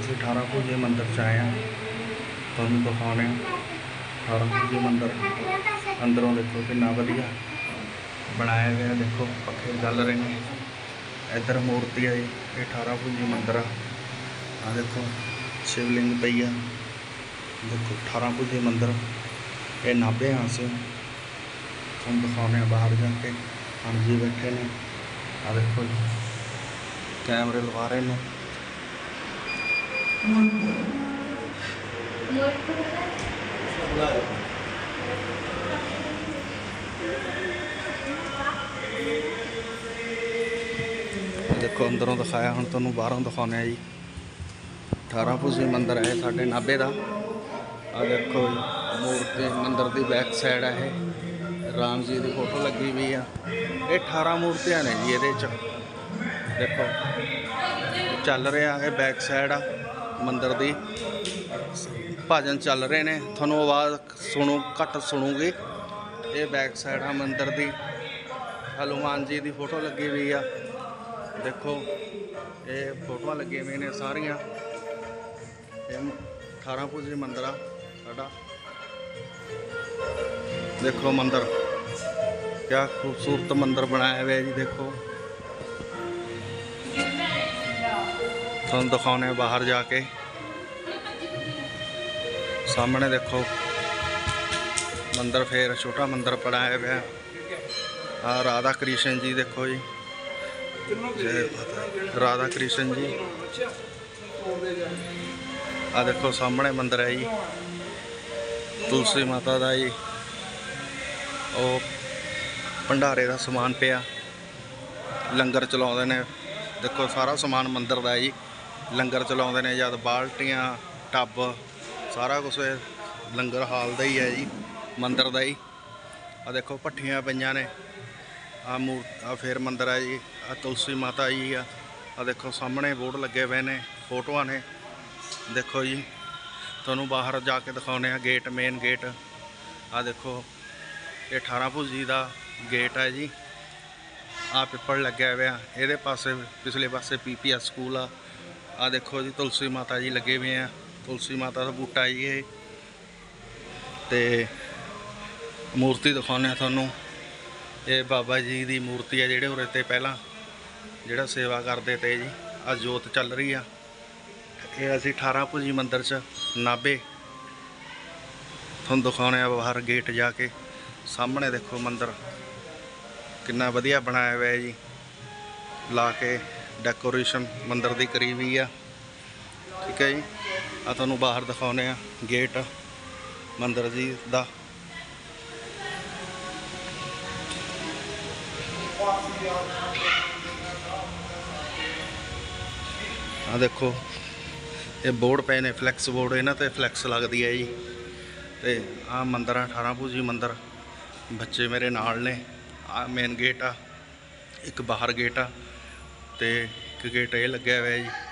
ਅਸੀਂ 18 ਭੁਜੇ ਮੰਦਰ 'ਚ ਆਏ ਹਾਂ। ਤੁਹਾਨੂੰ ਦਿਖਾਉਂਦੇ ਹਾਂ 18 ਭੁਜੇ ਮੰਦਰ। ਅੰਦਰੋਂ ਦੇਖੋ ਕਿੰਨਾ ਵਧੀਆ ਬਣਾਇਆ ਗਿਆ। देखो पखे चल रहे हैं। इधर मूर्ति है ये 18 भुजी मंदिर आ देखो शिवलिंग पई है। देखो 18 भुजी मंदिर ये नाभे हाँ से हम दिखाने बाहर जाके। हाँ जी बैठे ने आ देखो कैमरे लगा रहे हैं। देखो अंदरों दिखाया हम तुहानूं बाहरों दिखाने जी। 18 भुजी मंदिर है साडे नाभे का। आ देखो मूर्ति मंदिर की बैक साइड है। राम जी की फोटो लगी हुई है। ये 18 मूर्तियां ने जी। ये देखो चल रहा है बैक साइड मंदिर की भजन चल रहे हैं। थोनों आवाज़ सुनो घट सुनूगी। ये बैक साइड है मंदिर की। हनुमान जी की फोटो लगी हुई है। देखो ये फोटो लगी हुई ने सारिया। 18 भुजी मंदिर आ साडा। देखो मंदिर क्या खूबसूरत मंदिर बनाया हुआ है जी। देखो तुहानूं दिखाने बाहर जाके सामने। देखो मंदिर फिर छोटा मंदिर बनाया हुआ है। आ राधा कृष्ण जी देखो जी। राधा कृष्ण जी आ देखो सामने मंदिर है जी। तुलसी माता का जी वो भंडारे का समान पिया लंगर चलाते ने। देखो सारा समान मंदिर का जी लंगर चलाते ने। जद बाल्टियाँ टब सारा कुछ लंगर हाल का ही है जी मंदिर का ही। आ देखो भट्ठियाँ पईयां ने। आ फिर मंदिर है जी। आ तुलसी माता जी आ देखो सामने बोर्ड लगे हुए ने फोटोआं ने। देखो जी तुहानूं बाहर जाके दिखाने गेट मेन गेट। आ देखो ये 18 भुजी का गेट है जी। आ पिपड़ लग्या हुआ। ये पासे पिछले पासे PPS स्कूल आ देखो जी तुलसी माता जी लगे हुए हैं। तुलसी माता का बूटा जी ये। ते मूर्ति दिखाने तुहानूं ये बाबा जी की मूर्ति है जिहड़े उरे ते पहला जिहड़ा सेवा करते थे जी। आ जोत चल रही है। ये असी 18 भुजी मंदिर च नाभे तुहानूं दिखाने बाहर गेट जाके। सामने देखो मंदिर कितना वधिया बनाया हुआ है जी। ला के डेकोरेशन मंदिर की करी हुई है। ठीक है जी। आ तुहानूं बाहर दिखाने गेट मंदिर जी का। आ देखो ये बोर्ड पे ने फ्लैक्स बोर्ड इन्हां ते फ्लैक्स लगती है जी। तो आ मंदिर 18 भुजी मंदिर। बच्चे मेरे नाल ने। आ मेन गेट आ एक बाहर गेट आ ते एक गेट ये लग्या हुआ है जी।